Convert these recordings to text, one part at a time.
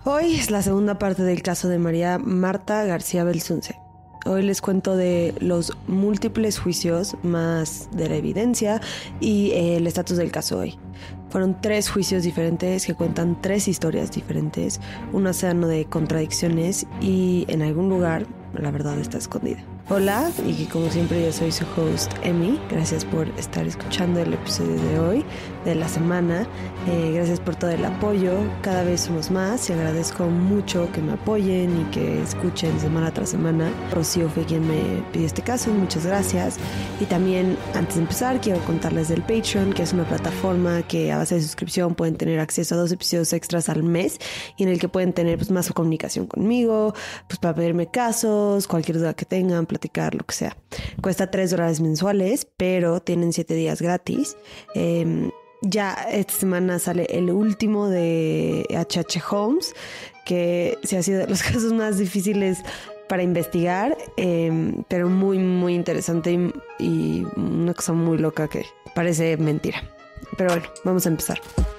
Hoy es la segunda parte del caso de María Marta García Belsunce. Hoy les cuento de los múltiples juicios, más de la evidencia y el estatus del caso hoy. Fueron 3 juicios diferentes que cuentan 3 historias diferentes, un océano de contradicciones y en algún lugar la verdad está escondida. Hola, y como siempre yo soy su host Emi. Gracias por estar escuchando el episodio de hoy, de la semana. Gracias por todo el apoyo, cada vez somos más y agradezco mucho que me apoyen y que escuchen semana tras semana. Rocío fue quien me pidió este caso, muchas gracias. Y también antes de empezar quiero contarles del Patreon, que es una plataforma que a base de suscripción pueden tener acceso a 2 episodios extras al mes y en el que pueden tener más comunicación conmigo, para pedirme casos, cualquier duda que tengan, platicar, lo que sea. Cuesta $3 mensuales, pero tienen 7 días gratis. Ya esta semana sale el último de H.H. Holmes, que sí ha sido de los casos más difíciles para investigar, pero muy, muy interesante y una cosa muy loca que parece mentira. Pero bueno, vamos a empezar.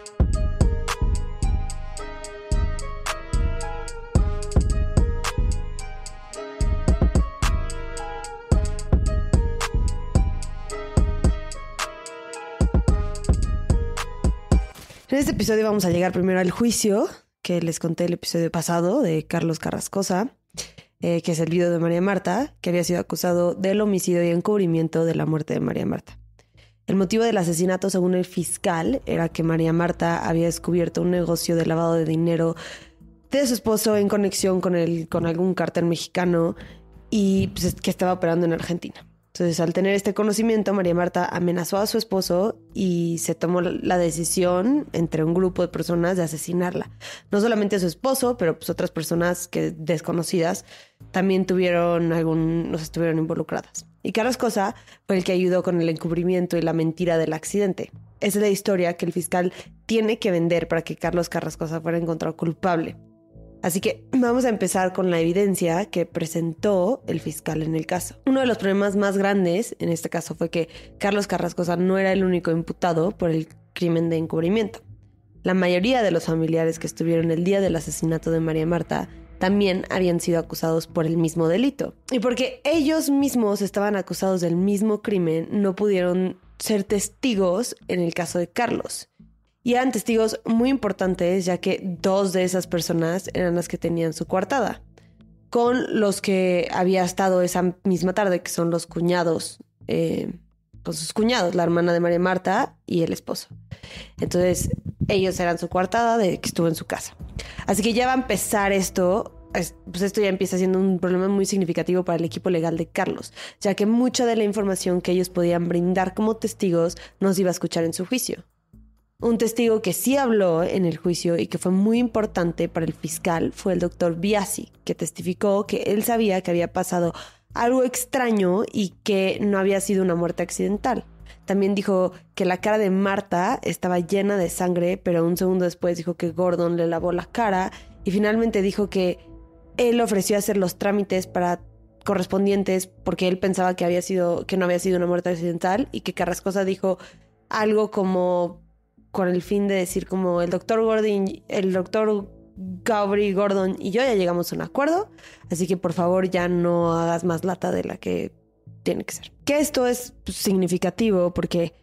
En este episodio vamos a llegar primero al juicio que les conté el episodio pasado de Carlos Carrascosa, que es el viudo de María Marta, que había sido acusado del homicidio y encubrimiento de la muerte de María Marta. El motivo del asesinato, según el fiscal, era que María Marta había descubierto un negocio de lavado de dinero de su esposo en conexión con algún cártel mexicano y que estaba operando en Argentina. Entonces, al tener este conocimiento, María Marta amenazó a su esposo y se tomó la decisión entre un grupo de personas de asesinarla. No solamente a su esposo, pero otras personas desconocidas también estuvieron involucradas. Y Carrascosa fue el que ayudó con el encubrimiento y la mentira del accidente. Esa es la historia que el fiscal tiene que vender para que Carlos Carrascosa fuera encontrado culpable. Así que vamos a empezar con la evidencia que presentó el fiscal en el caso. Uno de los problemas más grandes en este caso fue que Carlos Carrascosa no era el único imputado por el crimen de encubrimiento. La mayoría de los familiares que estuvieron el día del asesinato de María Marta también habían sido acusados por el mismo delito. Y porque ellos mismos estaban acusados del mismo crimen, no pudieron ser testigos en el caso de Carlos. Y eran testigos muy importantes, ya que 2 de esas personas eran las que tenían su coartada, con los que había estado esa misma tarde, que son los cuñados, con sus cuñados, la hermana de María Marta y el esposo. Entonces, ellos eran su coartada de que estuvo en su casa. Así que ya va a empezar esto. Esto ya empieza siendo un problema muy significativo para el equipo legal de Carlos, ya que mucha de la información que ellos podían brindar como testigos no se iba a escuchar en su juicio. Un testigo que sí habló en el juicio y que fue muy importante para el fiscal fue el doctor Biasi, que testificó que él sabía que había pasado algo extraño y que no había sido una muerte accidental. También dijo que la cara de Marta estaba llena de sangre, pero un segundo después dijo que Gordon le lavó la cara y finalmente dijo que él ofreció hacer los trámites correspondientes porque él pensaba que no había sido una muerte accidental y que Carrascosa dijo algo como con el fin de decir como el doctor Gabri Gordon y yo ya llegamos a un acuerdo, así que por favor ya no hagas más lata de la que tiene que ser. Que esto es significativo porque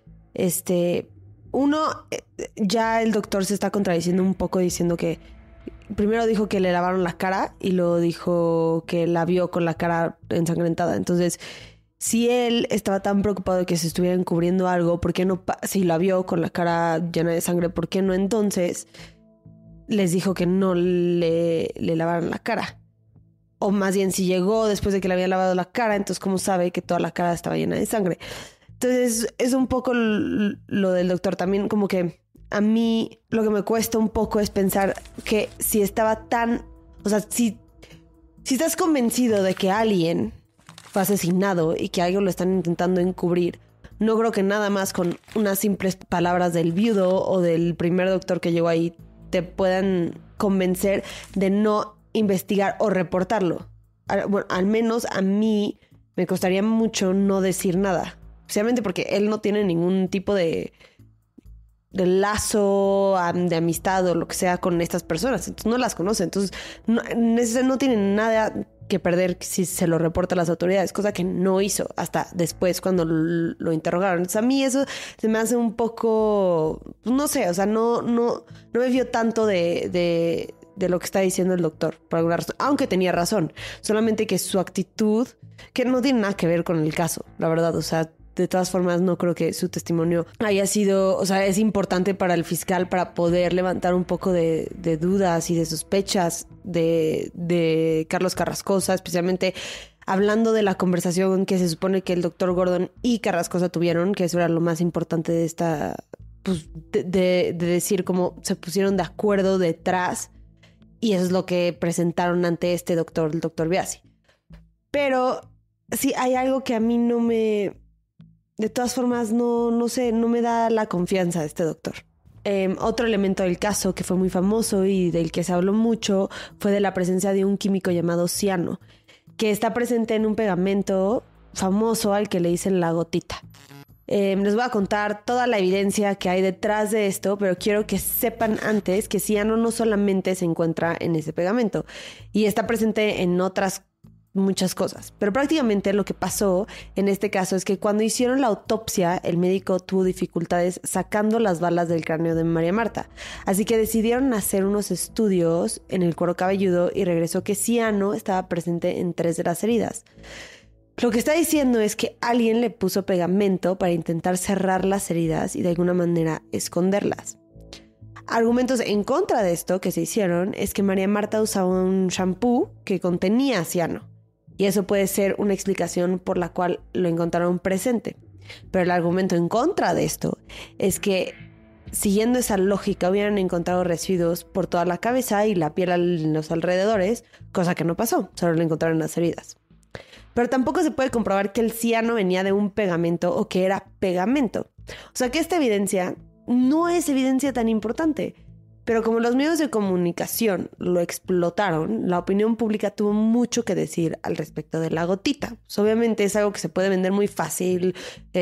ya el doctor se está contradiciendo un poco diciendo que primero dijo que le lavaron la cara y luego dijo que la vio con la cara ensangrentada. Entonces, si él estaba tan preocupado de que se estuviera encubriendo algo, ¿por qué no? Si la vio con la cara llena de sangre, ¿por qué no entonces les dijo que no le lavaran la cara? O más bien, si llegó después de que le había lavado la cara, entonces ¿cómo sabe que toda la cara estaba llena de sangre? Entonces es un poco lo del doctor. También como que a mí lo que me cuesta un poco es pensar que si estaba tan... O sea, si estás convencido de que alguien fue asesinado y que algo lo están intentando encubrir, no creo que nada más con unas simples palabras del viudo o del primer doctor que llegó ahí te puedan convencer de no investigar o reportarlo. Bueno, al menos a mí me costaría mucho no decir nada, especialmente porque él no tiene ningún tipo de lazo de amistad o lo que sea con estas personas. Entonces no las conoce. Entonces no tienen nada que perder si se lo reporta a las autoridades, cosa que no hizo hasta después cuando lo interrogaron. Entonces a mí eso se me hace un poco, no sé, o sea, no me vio tanto de lo que está diciendo el doctor, por alguna razón, aunque tenía razón, solamente que su actitud, que no tiene nada que ver con el caso, la verdad, o sea, de todas formas no creo que su testimonio haya sido, o sea, es importante para el fiscal para poder levantar un poco de dudas y de sospechas de Carlos Carrascosa, especialmente hablando de la conversación que se supone que el doctor Gordon y Carrascosa tuvieron, que eso era lo más importante de esta, pues, de decir cómo se pusieron de acuerdo detrás. Y eso es lo que presentaron ante este doctor, el doctor Biasi. Pero sí hay algo que a mí no me... De todas formas, no sé, no me da la confianza de este doctor. Otro elemento del caso que fue muy famoso y del que se habló mucho fue de la presencia de un químico llamado ciano, que está presente en un pegamento famoso al que le dicen la gotita. Les voy a contar toda la evidencia que hay detrás de esto, pero quiero que sepan antes que ciano no solamente se encuentra en ese pegamento y está presente en otras muchas cosas. Pero prácticamente lo que pasó en este caso es que cuando hicieron la autopsia, el médico tuvo dificultades sacando las balas del cráneo de María Marta. Así que decidieron hacer unos estudios en el cuero cabelludo y regresó que ciano estaba presente en 3 de las heridas. Lo que está diciendo es que alguien le puso pegamento para intentar cerrar las heridas y de alguna manera esconderlas. Argumentos en contra de esto que se hicieron es que María Marta usaba un shampoo que contenía ciano. Y eso puede ser una explicación por la cual lo encontraron presente. Pero el argumento en contra de esto es que, siguiendo esa lógica, hubieran encontrado residuos por toda la cabeza y la piel en los alrededores, cosa que no pasó, solo lo encontraron en las heridas. Pero tampoco se puede comprobar que el ciano venía de un pegamento o que era pegamento. O sea que esta evidencia no es evidencia tan importante. Pero como los medios de comunicación lo explotaron, la opinión pública tuvo mucho que decir al respecto de la gotita. Pues obviamente es algo que se puede vender muy fácil.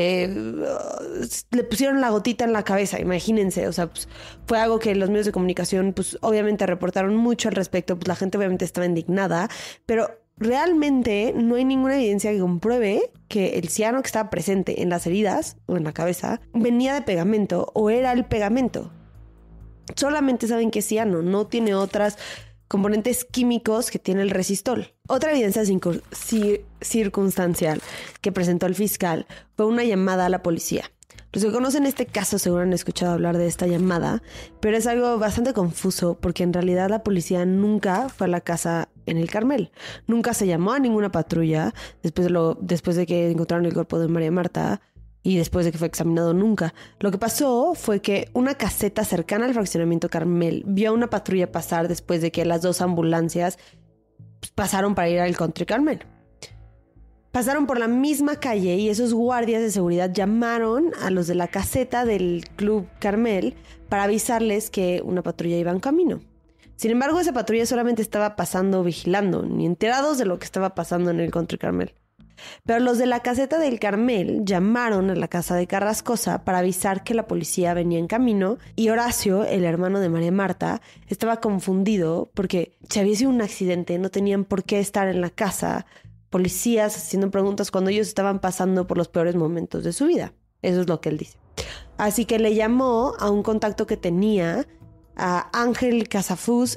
Le pusieron la gotita en la cabeza, imagínense. O sea, pues, fue algo que los medios de comunicación, pues obviamente reportaron mucho al respecto. Pues la gente obviamente estaba indignada. Pero realmente no hay ninguna evidencia que compruebe que el ciano que estaba presente en las heridas o en la cabeza venía de pegamento o era el pegamento. Solamente saben que es ciano, no tiene otras componentes químicos que tiene el resistol. Otra evidencia circunstancial que presentó el fiscal fue una llamada a la policía. Los que conocen este caso seguro han escuchado hablar de esta llamada, pero es algo bastante confuso porque en realidad la policía nunca fue a la casa en el Carmel. Nunca se llamó a ninguna patrulla después de que encontraron el cuerpo de María Marta. Y después de que fue examinado nunca. Lo que pasó fue que una caseta cercana al fraccionamiento Carmel vio a una patrulla pasar después de que las 2 ambulancias pasaron para ir al Country Carmel. Pasaron por la misma calle y esos guardias de seguridad llamaron a los de la caseta del Club Carmel para avisarles que una patrulla iba en camino. Sin embargo, esa patrulla solamente estaba pasando vigilando, ni enterados de lo que estaba pasando en el Country Carmel. Pero los de la caseta del Carmel llamaron a la casa de Carrascosa para avisar que la policía venía en camino y Horacio, el hermano de María Marta, estaba confundido porque si había sido un accidente no tenían por qué estar en la casa policías haciendo preguntas cuando ellos estaban pasando por los peores momentos de su vida. Eso es lo que él dice. Así que le llamó a un contacto que tenía a Ángel Casafús,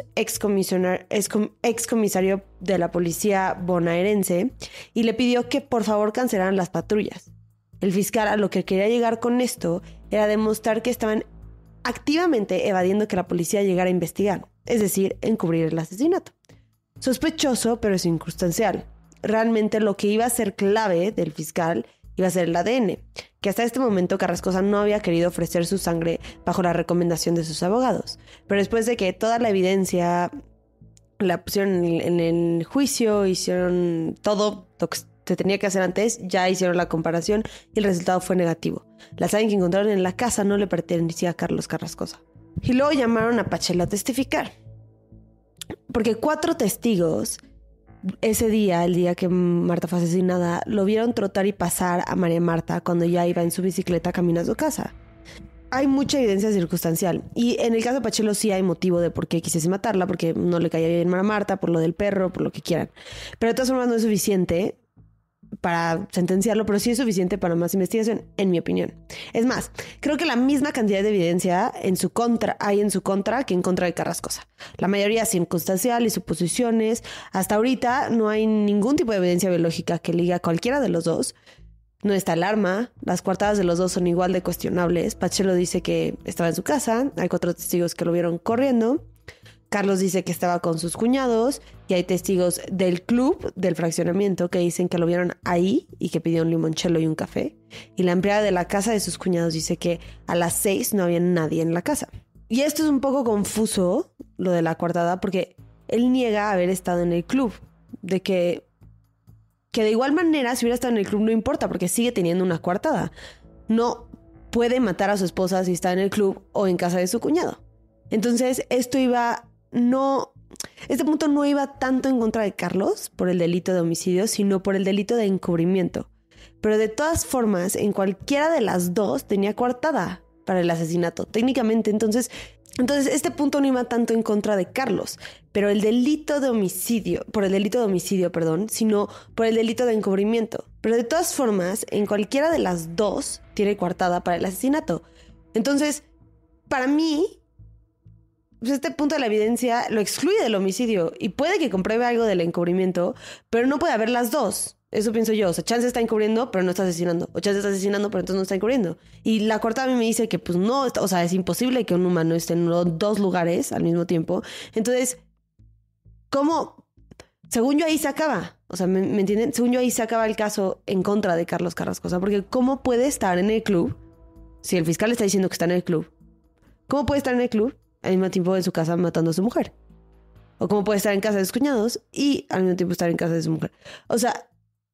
excomisario de la policía bonaerense, y le pidió que por favor cancelaran las patrullas. El fiscal a lo que quería llegar con esto era demostrar que estaban activamente evadiendo que la policía llegara a investigar, es decir, encubrir el asesinato. Sospechoso, pero circunstancial. Realmente lo que iba a ser clave del fiscal iba a ser el ADN, que hasta este momento Carrascosa no había querido ofrecer su sangre bajo la recomendación de sus abogados. Pero después de que toda la evidencia la pusieron en el juicio, hicieron todo lo que se tenía que hacer antes, ya hicieron la comparación y el resultado fue negativo. La sangre que encontraron en la casa no le pertenecía a Carlos Carrascosa. Y luego llamaron a Pachela a testificar. Porque 4 testigos ese día, el día que Marta fue asesinada, lo vieron trotar y pasar a María Marta cuando ya iba en su bicicleta camino a su casa. hay mucha evidencia circunstancial. Y en el caso de Pachelo sí hay motivo de por qué quisiese matarla, porque no le caía bien a Marta, por lo del perro, por lo que quieran. Pero de todas formas no es suficiente para sentenciarlo, pero sí es suficiente para más investigación, en mi opinión. Es más, creo que la misma cantidad de evidencia hay en su contra que en contra de Carrascosa. La mayoría circunstancial y suposiciones. Hasta ahorita no hay ningún tipo de evidencia biológica que liga a cualquiera de los dos. No está el arma, las coartadas de los dos son igual de cuestionables. Pachelo dice que estaba en su casa, hay 4 testigos que lo vieron corriendo. Carlos dice que estaba con sus cuñados y hay testigos del club, del fraccionamiento, que dicen que lo vieron ahí y que pidió un limoncello y un café. Y la empleada de la casa de sus cuñados dice que a las 6 no había nadie en la casa. Y esto es un poco confuso, lo de la coartada, porque él niega haber estado en el club. De que de igual manera, si hubiera estado en el club no importa, porque sigue teniendo una coartada. No puede matar a su esposa si está en el club o en casa de su cuñado. Entonces, este punto no iba tanto en contra de Carlos por el delito de homicidio, sino por el delito de encubrimiento. Pero de todas formas, en cualquiera de las dos tenía coartada para el asesinato, técnicamente. Entonces este punto no iba tanto en contra de Carlos, pero por el delito de homicidio, sino por el delito de encubrimiento. Pero de todas formas, en cualquiera de las dos tiene coartada para el asesinato. Entonces, para mí, pues este punto de la evidencia lo excluye del homicidio y puede que compruebe algo del encubrimiento, pero no puede haber las dos. Eso pienso yo. O sea, chance está encubriendo, pero no está asesinando. O chance está asesinando, pero entonces no está encubriendo. Y la corta a mí me dice que pues no, o sea, es imposible que un humano esté en dos lugares al mismo tiempo. Entonces, ¿cómo? Según yo ahí se acaba. O sea, ¿me entienden? Según yo ahí se acaba el caso en contra de Carlos Carrascosa. Porque ¿cómo puede estar en el club si el fiscal está diciendo que está en el club? ¿Cómo puede estar en el club al mismo tiempo en su casa matando a su mujer? O cómo puede estar en casa de sus cuñados y al mismo tiempo estar en casa de su mujer. O sea,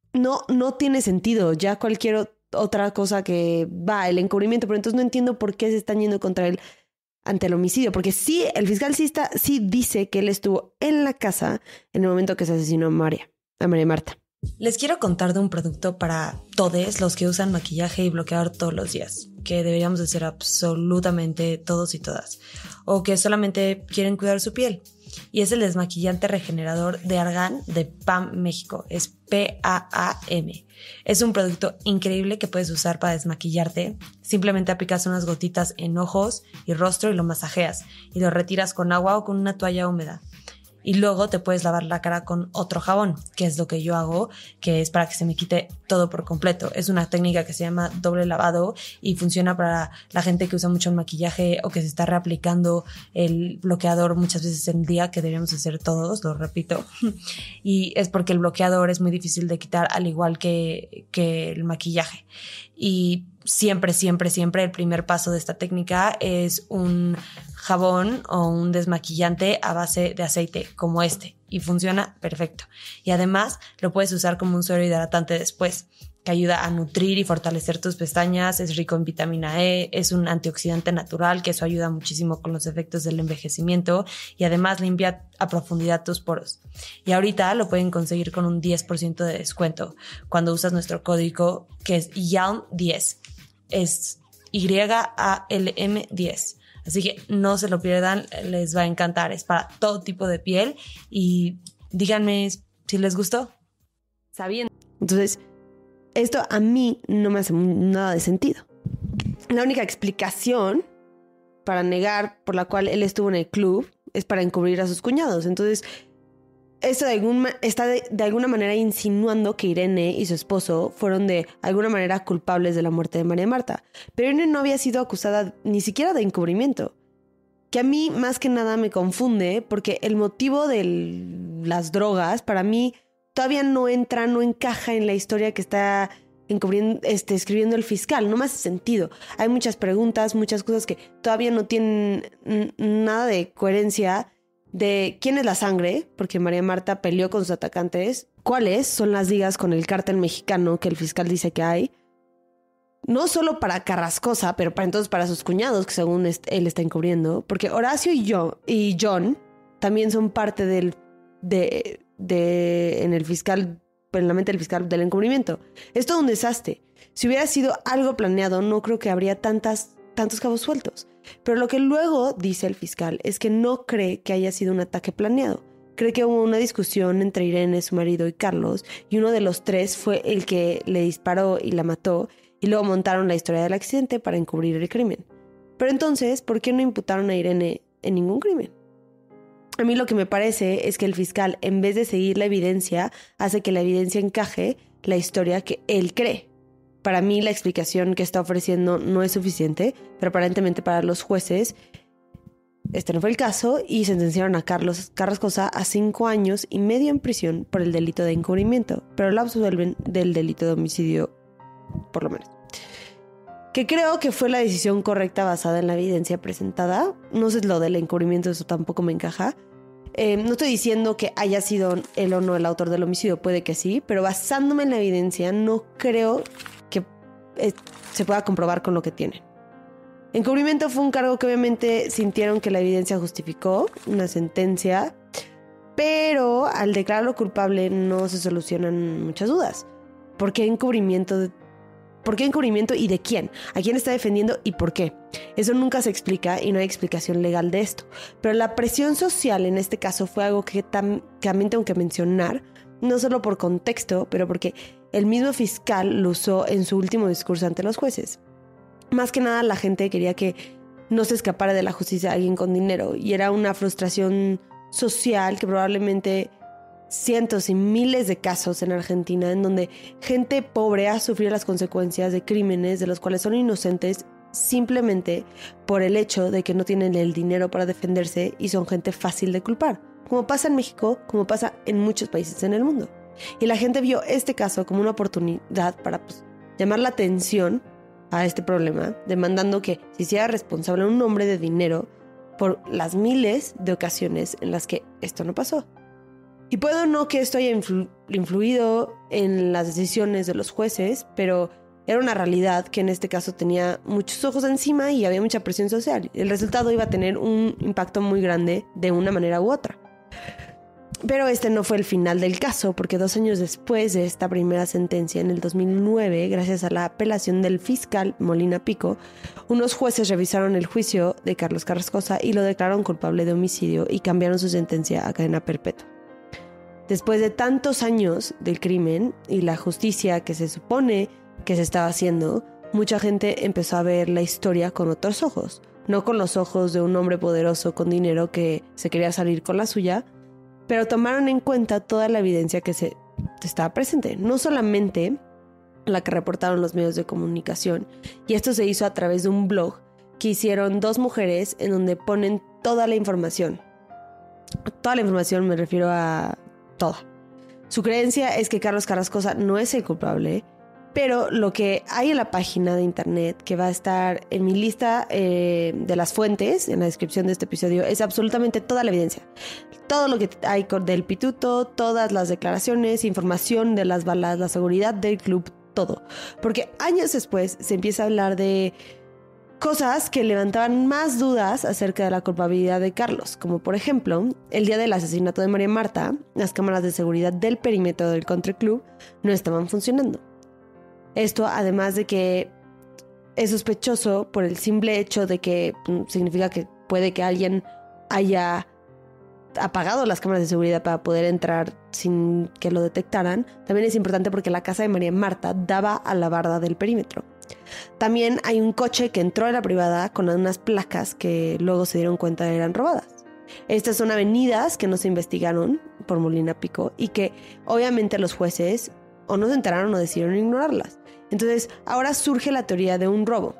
no tiene sentido. Ya cualquier otra cosa que va, el encubrimiento, pero entonces no entiendo por qué se están yendo contra él ante el homicidio. Porque sí, el fiscal sí dice que él estuvo en la casa en el momento que se asesinó a María Marta. Les quiero contar de un producto para todos los que usan maquillaje y bloqueador todos los días, que deberíamos hacer absolutamente todos y todas, o que solamente quieren cuidar su piel. Y es el desmaquillante regenerador de Argan de PAM México. Es PAAM. Es un producto increíble que puedes usar para desmaquillarte. Simplemente aplicas unas gotitas en ojos y rostro y lo masajeas. Y lo retiras con agua o con una toalla húmeda. Y luego te puedes lavar la cara con otro jabón, que es lo que yo hago, que es para que se me quite todo por completo. Es una técnica que se llama doble lavado y funciona para la gente que usa mucho el maquillaje o que se está reaplicando el bloqueador muchas veces en el día, que deberíamos hacer todos, lo repito. Y es porque el bloqueador es muy difícil de quitar, al igual que el maquillaje. Y siempre el primer paso de esta técnica es un jabón o un desmaquillante a base de aceite como este, y funciona perfecto. Y además lo puedes usar como un suero hidratante después, que ayuda a nutrir y fortalecer tus pestañas. Es rico en vitamina E, es un antioxidante natural, que eso ayuda muchísimo con los efectos del envejecimiento, y además limpia a profundidad tus poros. Y ahorita lo pueden conseguir con un 10% de descuento cuando usas nuestro código, que es YALM10. Es YALM 10. Así que no se lo pierdan, les va a encantar. Es para todo tipo de piel y díganme si les gustó. Sabiendo. Entonces, esto a mí no me hace nada de sentido. La única explicación para negar por la cual él estuvo en el club es para encubrir a sus cuñados. Entonces, esto está de alguna manera insinuando que Irene y su esposo fueron de alguna manera culpables de la muerte de María Marta. Pero Irene no había sido acusada ni siquiera de encubrimiento, que a mí más que nada me confunde, porque el motivo de las drogas para mí todavía no encaja en la historia que está escribiendo el fiscal. No me hace sentido. Hay muchas preguntas, muchas cosas que todavía no tienen nada de coherencia. De quién es la sangre, porque María Marta peleó con sus atacantes, cuáles son las ligas con el cártel mexicano que el fiscal dice que hay, no solo para Carrascosa, pero para sus cuñados, que según él está encubriendo, porque Horacio y John también son parte en la mente del fiscal del encubrimiento. Es todo un desastre. Si hubiera sido algo planeado, no creo que habría tantas tantos cabos sueltos. Pero lo que luego dice el fiscal es que no cree que haya sido un ataque planeado. Cree que hubo una discusión entre Irene, su marido, y Carlos, y uno de los tres fue el que le disparó y la mató, y luego montaron la historia del accidente para encubrir el crimen. Pero entonces, ¿por qué no imputaron a Irene en ningún crimen? A mí lo que me parece es que el fiscal, en vez de seguir la evidencia, hace que la evidencia encaje la historia que él cree. Para mí la explicación que está ofreciendo no es suficiente, pero aparentemente para los jueces este no fue el caso y sentenciaron a Carlos Carrascosa a 5 años y medio en prisión por el delito de encubrimiento, pero lo absuelven del delito de homicidio, por lo menos. Que creo que fue la decisión correcta basada en la evidencia presentada. No sé lo del encubrimiento, eso tampoco me encaja. No estoy diciendo que haya sido él o no el autor del homicidio, puede que sí, pero basándome en la evidencia no creo que se pueda comprobar con lo que tienen. Encubrimiento fue un cargo que obviamente sintieron que la evidencia justificó, una sentencia, pero al declararlo culpable no se solucionan muchas dudas. ¿Por qué encubrimiento? ¿Por qué encubrimiento y de quién? ¿A quién está defendiendo y por qué? Eso nunca se explica y no hay explicación legal de esto. Pero la presión social en este caso fue algo que también tengo que mencionar, no solo por contexto, pero porque el mismo fiscal lo usó en su último discurso ante los jueces. Más que nada la gente quería que no se escapara de la justicia a alguien con dinero y era una frustración social que probablemente cientos y miles de casos en Argentina en donde gente pobre ha sufrido las consecuencias de crímenes de los cuales son inocentes simplemente por el hecho de que no tienen el dinero para defenderse y son gente fácil de culpar, como pasa en México, como pasa en muchos países en el mundo. Y la gente vio este caso como una oportunidad para llamar la atención a este problema, demandando que se hiciera responsable un hombre de dinero por las miles de ocasiones en las que esto no pasó. Y puedo no que esto haya influido en las decisiones de los jueces, pero era una realidad que en este caso tenía muchos ojos encima y había mucha presión social. El resultado iba a tener un impacto muy grande de una manera u otra. Pero este no fue el final del caso, porque 2 años después de esta primera sentencia, en el 2009, gracias a la apelación del fiscal Molina Pico, unos jueces revisaron el juicio de Carlos Carrascosa y lo declararon culpable de homicidio y cambiaron su sentencia a cadena perpetua. Después de tantos años del crimen y la justicia que se supone que se estaba haciendo, mucha gente empezó a ver la historia con otros ojos, no con los ojos de un hombre poderoso con dinero que se quería salir con la suya, pero tomaron en cuenta toda la evidencia que se estaba presente, no solamente la que reportaron los medios de comunicación, y esto se hizo a través de un blog que hicieron 2 mujeres en donde ponen toda la información. Toda la información me refiero a toda. Su creencia es que Carlos Carrascosa no es el culpable, pero lo que hay en la página de internet, que va a estar en mi lista de las fuentes, en la descripción de este episodio, es absolutamente toda la evidencia. Todo lo que hay del pituto, todas las declaraciones, información de las balas, la seguridad del club, todo. Porque años después se empieza a hablar de cosas que levantaban más dudas acerca de la culpabilidad de Carlos, como por ejemplo, el día del asesinato de María Marta, las cámaras de seguridad del perímetro del country club no estaban funcionando. Esto además de que es sospechoso por el simple hecho de que significa que puede que alguien haya apagado las cámaras de seguridad para poder entrar sin que lo detectaran. También es importante porque la casa de María Marta daba a la barda del perímetro. También hay un coche que entró a la privada con unas placas que luego se dieron cuenta de eran robadas. Estas son avenidas que no se investigaron por Molina Pico y que obviamente los jueces o no se enteraron o decidieron ignorarlas. Entonces ahora surge la teoría de un robo,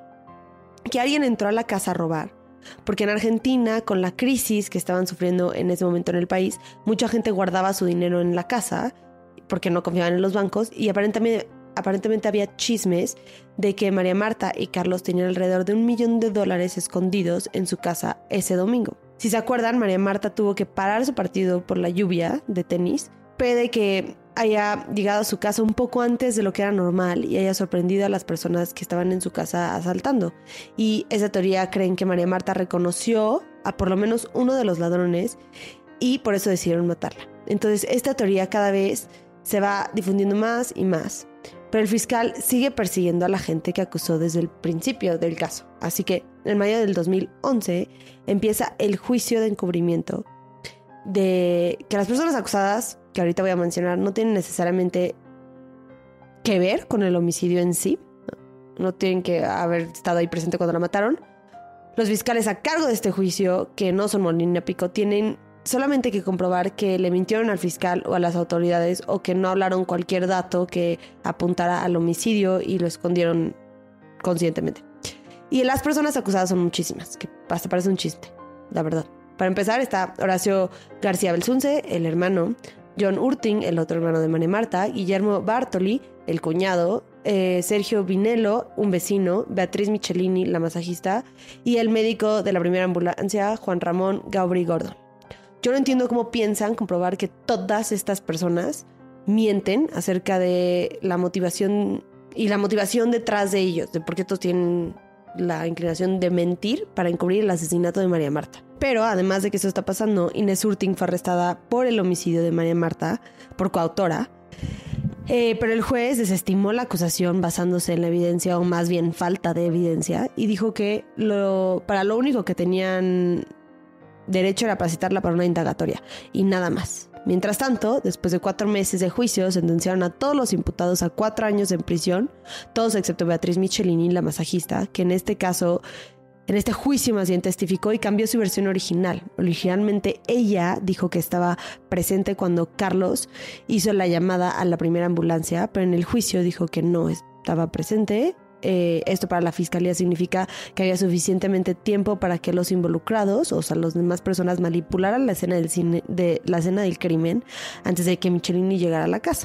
que alguien entró a la casa a robar, porque en Argentina, con la crisis que estaban sufriendo en ese momento en el país, mucha gente guardaba su dinero en la casa porque no confiaban en los bancos y aparentemente había chismes de que María Marta y Carlos tenían alrededor de $1 millón escondidos en su casa ese domingo. Si se acuerdan, María Marta tuvo que parar su partido por la lluvia de tenis. Puede que haya llegado a su casa un poco antes de lo que era normal y haya sorprendido a las personas que estaban en su casa asaltando. Y esa teoría creen que María Marta reconoció a por lo menos uno de los ladrones y por eso decidieron matarla. Entonces esta teoría cada vez se va difundiendo más y más. Pero el fiscal sigue persiguiendo a la gente que acusó desde el principio del caso. Así que en mayo del 2011 empieza el juicio de encubrimiento de que las personas acusadas, que ahorita voy a mencionar, no tienen necesariamente que ver con el homicidio en sí. No tienen que haber estado ahí presente cuando la mataron. Los fiscales a cargo de este juicio, que no son Molina Pico, tienen solamente que comprobar que le mintieron al fiscal o a las autoridades o que no hablaron cualquier dato que apuntara al homicidio y lo escondieron conscientemente. Y las personas acusadas son muchísimas, que hasta parece un chiste, la verdad. Para empezar está Horacio García Belsunce, el hermano, John Urting, el otro hermano de María Marta, Guillermo Bartoli, el cuñado, Sergio Vinelo, un vecino, Beatriz Michelini, la masajista, y el médico de la primera ambulancia, Juan Ramón Gaubri Gordon. Yo no entiendo cómo piensan comprobar que todas estas personas mienten acerca de la motivación y la motivación detrás de ellos, de por qué todos tienen la inclinación de mentir para encubrir el asesinato de María Marta. Pero además de que eso está pasando, Inés Urting fue arrestada por el homicidio de María Marta, por coautora, pero el juez desestimó la acusación basándose en la evidencia, o más bien falta de evidencia, y dijo que para lo único que tenían derecho era para citarla para una indagatoria, y nada más. Mientras tanto, después de 4 meses de juicio, sentenciaron a todos los imputados a 4 años en prisión, todos excepto Beatriz Michelini, la masajista, que en este juicio más bien testificó y cambió su versión original. Originalmente ella dijo que estaba presente cuando Carlos hizo la llamada a la primera ambulancia, pero en el juicio dijo que no estaba presente. Esto para la fiscalía significa que había suficientemente tiempo para que los involucrados, o sea, las demás personas, manipularan la escena del crimen antes de que Michelini llegara a la casa.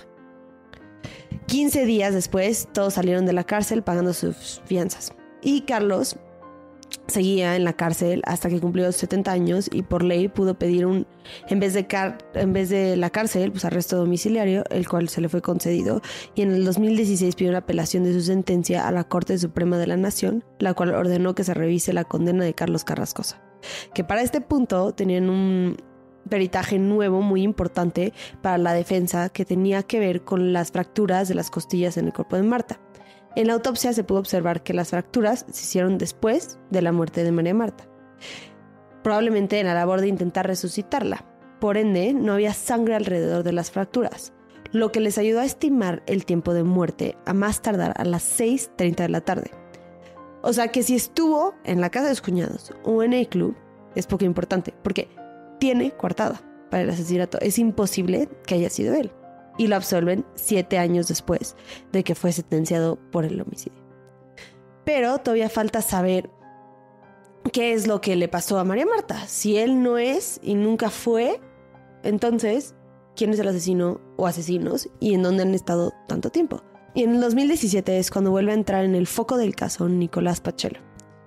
15 días después, todos salieron de la cárcel pagando sus fianzas. Y Carlos seguía en la cárcel hasta que cumplió 70 años y por ley pudo pedir en vez de la cárcel, pues arresto domiciliario, el cual se le fue concedido, y en el 2016 pidió una apelación de su sentencia a la Corte Suprema de la Nación, la cual ordenó que se revise la condena de Carlos Carrascosa, que para este punto tenían un peritaje nuevo muy importante para la defensa que tenía que ver con las fracturas de las costillas en el cuerpo de Marta. En la autopsia se pudo observar que las fracturas se hicieron después de la muerte de María Marta, probablemente en la labor de intentar resucitarla. Por ende, no había sangre alrededor de las fracturas, lo que les ayudó a estimar el tiempo de muerte a más tardar a las 6:30 de la tarde. O sea que si estuvo en la casa de sus cuñados o en el club, es poco importante, porque tiene coartada para el asesinato. Es imposible que haya sido él. Y lo absuelven 7 años después de que fue sentenciado por el homicidio. Pero todavía falta saber qué es lo que le pasó a María Marta. Si él no es y nunca fue, entonces, ¿quién es el asesino o asesinos y en dónde han estado tanto tiempo? Y en el 2017 es cuando vuelve a entrar en el foco del caso Nicolás Pachelo.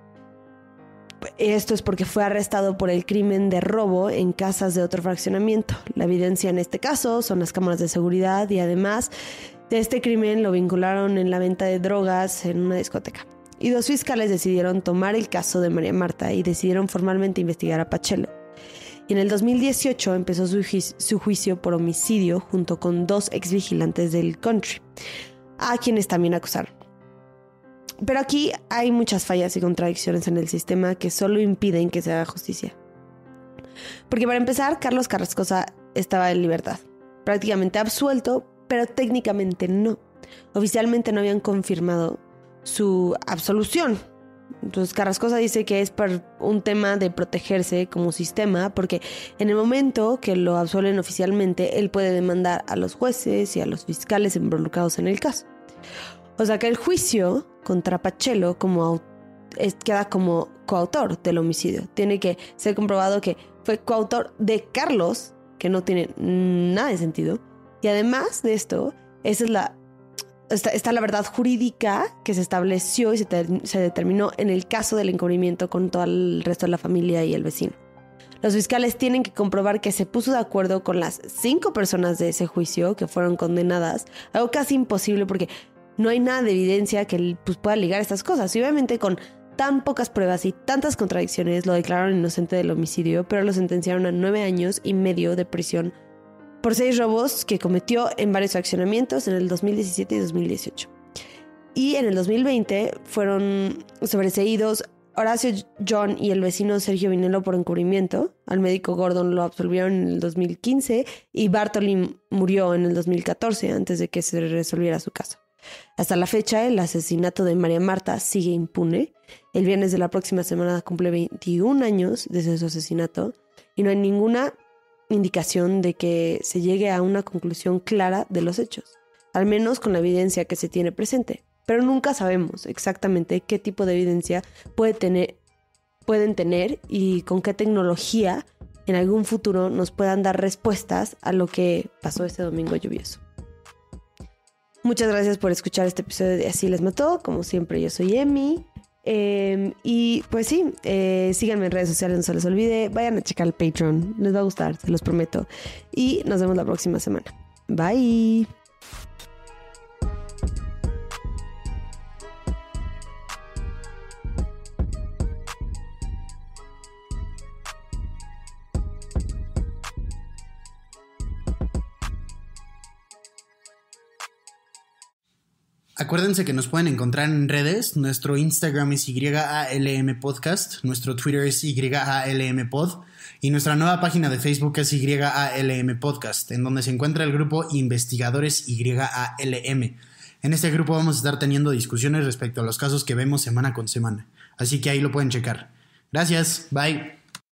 Esto es porque fue arrestado por el crimen de robo en casas de otro fraccionamiento. La evidencia en este caso son las cámaras de seguridad y además de este crimen lo vincularon en la venta de drogas en una discoteca. Y 2 fiscales decidieron tomar el caso de María Marta y decidieron formalmente investigar a Pachelo. Y en el 2018 empezó su juicio por homicidio junto con 2 exvigilantes del country, a quienes también acusaron. Pero aquí hay muchas fallas y contradicciones en el sistema que solo impiden que se haga justicia. Porque para empezar, Carlos Carrascosa estaba en libertad, prácticamente absuelto, pero técnicamente no. Oficialmente no habían confirmado su absolución. Entonces Carrascosa dice que es por un tema de protegerse como sistema, porque en el momento que lo absuelven oficialmente, él puede demandar a los jueces y a los fiscales involucrados en el caso. O sea que el juicio contra Pachelo queda como coautor del homicidio. Tiene que ser comprobado que fue coautor de Carlos, que no tiene nada de sentido. Y además de esto, está la verdad jurídica que se estableció y se determinó en el caso del encubrimiento con todo el resto de la familia y el vecino. Los fiscales tienen que comprobar que se puso de acuerdo con las 5 personas de ese juicio que fueron condenadas, algo casi imposible porque no hay nada de evidencia que pueda ligar estas cosas. Y obviamente con tan pocas pruebas y tantas contradicciones lo declararon inocente del homicidio, pero lo sentenciaron a 9 años y medio de prisión por 6 robos que cometió en varios accionamientos en el 2017 y 2018. Y en el 2020 fueron sobreseídos Horacio John y el vecino Sergio Vinelo por encubrimiento. Al médico Gordon lo absolvieron en el 2015 y Bartoli murió en el 2014 antes de que se resolviera su caso. Hasta la fecha, el asesinato de María Marta sigue impune. El viernes de la próxima semana cumple 21 años desde su asesinato y no hay ninguna indicación de que se llegue a una conclusión clara de los hechos, al menos con la evidencia que se tiene presente. Pero nunca sabemos exactamente qué tipo de evidencia pueden tener y con qué tecnología en algún futuro nos puedan dar respuestas a lo que pasó este domingo lluvioso. Muchas gracias por escuchar este episodio de Así les mató. Como siempre, yo soy Emi. Y pues sí, síganme en redes sociales, no se les olvide. Vayan a checar el Patreon, les va a gustar, se los prometo. Y nos vemos la próxima semana. Bye. Acuérdense que nos pueden encontrar en redes. Nuestro Instagram es YALM Podcast, nuestro Twitter es YALM Pod y nuestra nueva página de Facebook es YALM Podcast, en donde se encuentra el grupo Investigadores YALM. En este grupo vamos a estar teniendo discusiones respecto a los casos que vemos semana con semana, así que ahí lo pueden checar. Gracias, bye.